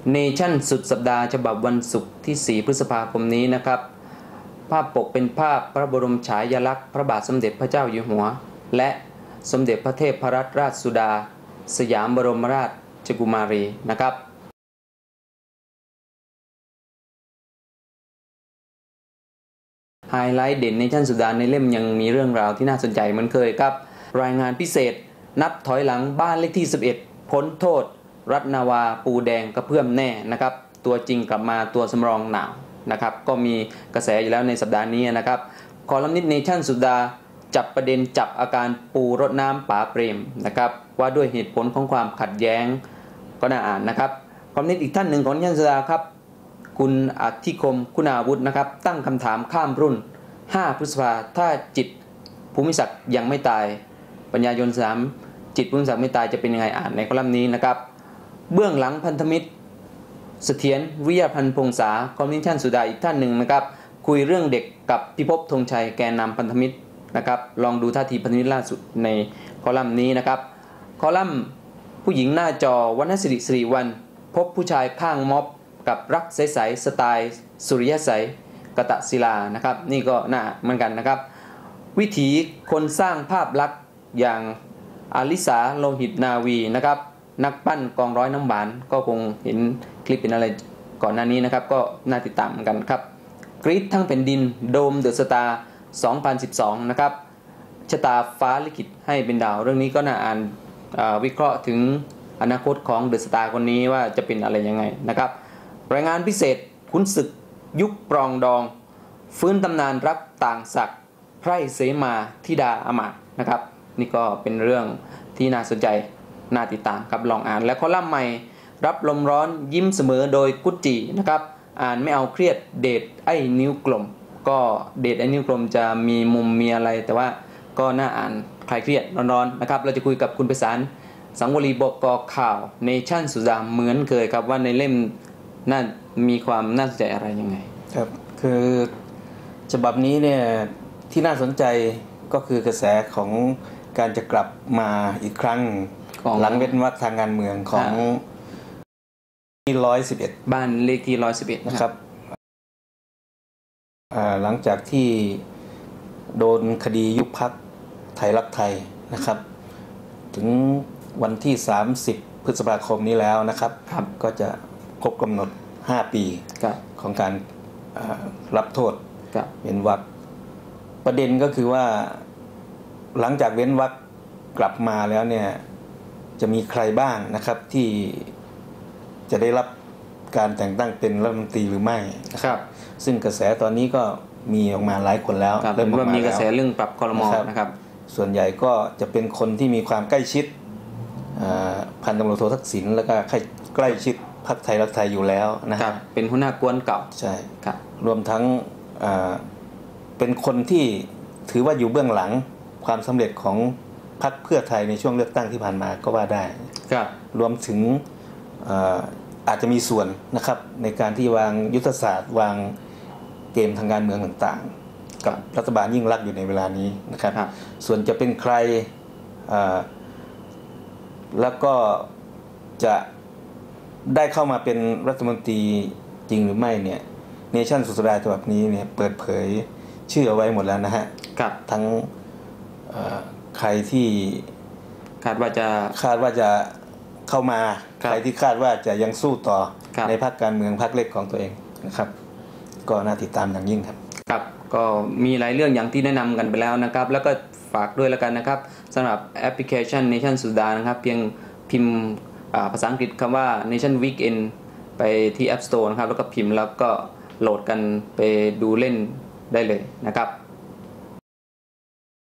เนชั่นสุดสัปดาห์ฉบับวันศุกร์ที่ 4 พฤษภาคมนี้นะครับภาพปกเป็นภาพพระบรมฉายาลักษณ์พระบาทสมเด็จพระเจ้าอยู่หัวและสมเด็จพระเทพรัตนราชสุดาสยามบรมราชกุมารีนะครับไฮไลท์เด่นในชั้นสุดาในเล่มยังมีเรื่องราวที่น่าสนใจเหมือนเคยครับรายงานพิเศษนับถอยหลังบ้านเลขที่ 11 พ้นโทษรัตนาวาปูแดงกระเพื่อมแน่นะครับตัวจริงกลับมาตัวสำรองหนาวนะครับก็มีกระแสอยู่แล้วในสัปดาห์นี้นะครับคอลัมนิสต์เนชั่นสุดาจับประเด็นจับอาการปูรดน้ำป๋าเปรมนะครับว่าด้วยเหตุผลของความขัดแย้งก็น่าอ่านนะครับคอลัมนิสต์อีกท่านหนึ่งของเนชั่นสุดาครับคุณอธิคมคุณาวุฒินะครับตั้งคำถามข้ามรุ่น5 พฤษภาถ้าจิตภูมิศักดิ์ยังไม่ตายปัญญายน3จิตภูมิศักดิ์ไม่ตายจะเป็นยังไงอ่านในคอลัมน์นี้นะครับเบื้องหลังพันธมิตรเสถียรวิยาพันธ์พงษาคอมมิชชั่นสุดาอีกท่านหนึ่งนะครับคุยเรื่องเด็กกับพิภพธงชัยแกนนำพันธมิตรนะครับลองดูท่าทีพันธมิตรล่าสุดในคอลัมน์นี้นะครับคอลัมน์ผู้หญิงหน้าจอวรรณสิริวันพบผู้ชายข้างม็อบกับรักใสๆสไตล์สุริยะใสกตศิลานะครับนี่ก็น่าเหมือนกันนะครับวิถีคนสร้างภาพลักษณ์อย่างอาลิสาโลหิตนาวีนะครับนักปั้นกองร้อยน้ำหวานก็คงเห็นคลิปเป็นอะไรก่อนหน้านี้นะครับก็น่าติดตามกันครับกรี๊ดทั้งแผ่นดินโดมเดอะสตาร์2012นะครับชะตาฟ้าลิขิตให้เป็นดาวเรื่องนี้ก็น่าอ่านวิเคราะห์ถึงอนาคตของเดอะสตาร์คนนี้ว่าจะเป็นอะไรยังไงนะครับรายงานพิเศษขุนศึกยุคปรองดองฟื้นตำนานรักต่างศักดิ์ไพร่เสมาธิดาอมาตย์นะครับนี่ก็เป็นเรื่องที่น่าสนใจน่าติดตามครับลองอ่านและคอลัมน์ใหม่รับลมร้อนยิ้มเสมอโดยกุจจีนะครับอ่านไม่เอาเครียดเดทไอ้นิ้วกลมก็เดทไอ้นิ้วกลมจะมีมุมมีอะไรแต่ว่าก็น่าอ่านคลายเครียดร้อนๆนะครับเราจะคุยกับคุณไพศาลสังวลีบกข่าวเนชั่นสุดาเหมือนเคยครับว่าในเล่มน่ามีความน่าสนใจอะไรยังไงครับคือฉบับนี้เนี่ยที่น่าสนใจก็คือกระแสของการจะกลับมาอีกครั้งหลังเว้นวรรคทางการเมืองของที่111 บ้านเลขที่111 นะครับหลังจากที่โดนคดียุบพรรคไทยรักไทยนะครับถึงวันที่30 พฤษภาคมนี้แล้วนะครับก็จะครบกำหนด5 ปีของการรับโทษเว้นวรรคประเด็นก็คือว่าหลังจากเว้นวรรคกลับมาแล้วเนี่ยจะมีใครบ้างนะครับที่จะได้รับการแต่งตั้งเป็นรัฐมนตรีหรือไม่ครับซึ่งกระแสตอนนี้ก็มีออกมาหลายคนแล้วเริ่มมีกระแสเรื่องปรับครม.นะครับส่วนใหญ่ก็จะเป็นคนที่มีความใกล้ชิดพันตำรวจโททักษิณแล้วก็ใกล้ชิดพรรคไทยรักไทยอยู่แล้วนะครับเป็นหัวหน้ากวนเก่าใช่ครับรวมทั้งเป็นคนที่ถือว่าอยู่เบื้องหลังความสำเร็จของพรรคเพื่อไทยในช่วงเลือกตั้งที่ผ่านมาก็ว่าได้ครับรวมถึงอาจจะมีส่วนนะครับในการที่วางยุทธศาสตร์วางเกมทางการเมืองต่างๆกับรัฐบาลยิ่งลักษณ์อยู่ในเวลานี้นะครับส่วนจะเป็นใครแล้วก็จะได้เข้ามาเป็นรัฐมนตรีจริงหรือไม่เนี่ยเนชั่นสุดสัปดาห์ฉบับนี้เนี่ยเปิดเผยชื่อเอาไว้หมดแล้วนะฮะทั้งใครที่คาดว่าจะเข้ามาใครที่คาดว่าจะยังสู้ต่อในพรรคการเมืองพรรคเล็กของตัวเองนะครับก็น่าติดตามอย่างยิ่งครับครับก็มีหลายเรื่องอย่างที่แนะนำกันไปแล้วนะครับแล้วก็ฝากด้วยแล้วกันนะครับสำหรับแอปพลิเคชัน Nation สุดานะครับเพียงพิมพ์ภาษาอังกฤษคำว่า Nation Weekend ไปที่ App Store นะครับแล้วก็พิมพ์แล้วก็โหลดกันไปดูเล่นได้เลยนะครับ